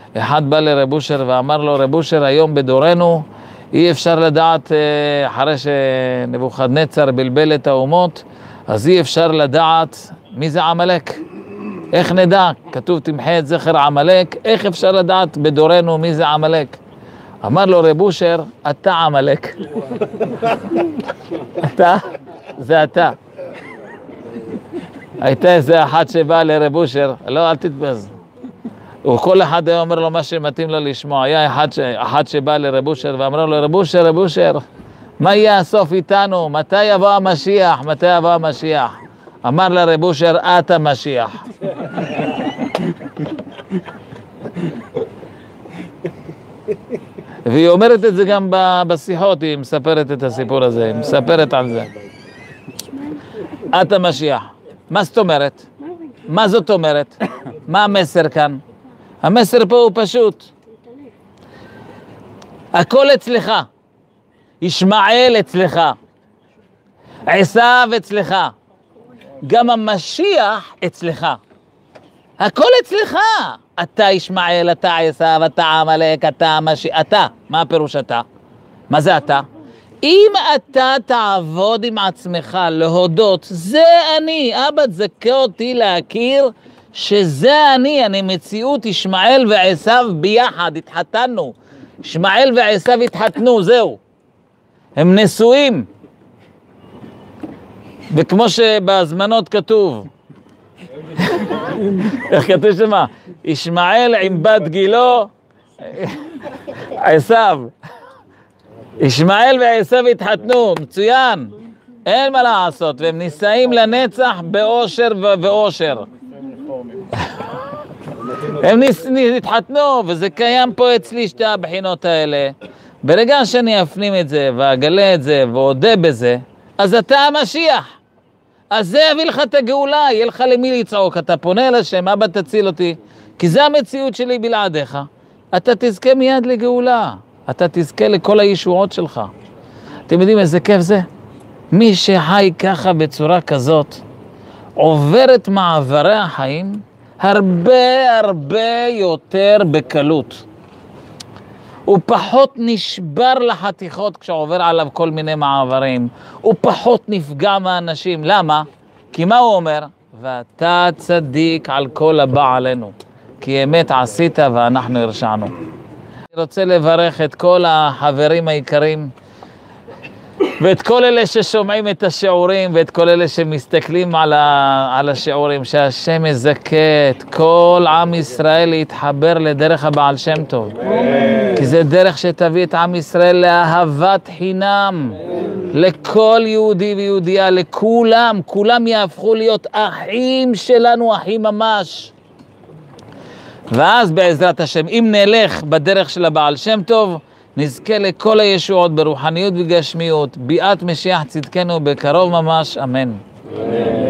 אחד בא לרב אושר ואמר לו, רב אושר, היום בדורנו אי אפשר לדעת, אחרי שנבוכדנצר בלבל את האומות, אז אי אפשר לדעת מי זה עמלק. איך נדע? כתוב תמחה את זכר עמלק, איך אפשר לדעת בדורנו מי זה עמלק? אמר לו רב אושר, אתה עמלק. אתה? זה אתה. הייתה איזה אחת שבאה לרב אושר, לא, אל תתבז. וכל אחד היה אומר לו מה שמתאים לו לשמוע. היה אחד שבא לרב אושר ואמר לו, רב אושר, רב אושר, מה יהיה הסוף איתנו? מתי יבוא המשיח? מתי יבוא המשיח? אמר לרב אושר, אתה משיח. והיא אומרת את זה גם בשיחות, היא מספרת את הסיפור הזה, היא מספרת על זה. אתה משיח. מה זאת אומרת? מה זאת אומרת? מה המסר כאן? המסר פה הוא פשוט. הכל אצלך. ישמעאל אצלך. עשיו אצלך. גם המשיח אצלך. הכל אצלך. אתה ישמעאל, אתה עשיו, אתה עמלק, אתה המשיח. אתה. מה הפירוש אתה? מה זה אתה? אם אתה תעבוד עם עצמך להודות, זה אני, אבא תזכה אותי להכיר שזה אני מציאות ישמעאל ועשיו ביחד, התחתנו. ישמעאל ועשיו התחתנו, זהו. הם נשואים. וכמו שבזמנות כתוב, איך כתוב שמה? ישמעאל עם בת גילו, עשיו. ישמעאל ועשיו התחתנו, מצוין, אין מה לעשות, והם נישאים לנצח באושר ובאושר. הם התחתנו, וזה קיים פה אצלי שתי הבחינות האלה. ברגע שאני אפנים את זה, ואגלה את זה, ועודה בזה, אז אתה המשיח. אז זה יביא לך את הגאולה, יהיה לך למי לצעוק, אתה פונה אל השם, אבא תציל אותי, כי זה המציאות שלי בלעדיך. אתה תזכה מיד לגאולה. אתה תזכה לכל הישועות שלך. אתם יודעים איזה כיף זה? מי שחי ככה בצורה כזאת, עובר את מעברי החיים הרבה יותר בקלות. הוא פחות נשבר לחתיכות כשעובר עליו כל מיני מעברים. הוא פחות נפגע מהאנשים. למה? כי מה הוא אומר? ואתה צדיק על כל הבא עלינו. כי אמת עשית ואנחנו הרשענו. אני רוצה לברך את כל החברים היקרים, ואת כל אלה ששומעים את השיעורים, ואת כל אלה שמסתכלים על השיעורים, שהשם יזכה את כל עם ישראל להתחבר לדרך הבעל שם טוב. כי זה דרך שתביא את עם ישראל לאהבת חינם, לכל יהודי ויהודייה, לכולם, כולם יהפכו להיות אחים שלנו, אחים ממש. ואז בעזרת השם, אם נלך בדרך של הבעל שם טוב, נזכה לכל הישועות ברוחניות וגשמיות, ביאת משיח צדקנו בקרוב ממש, אמן.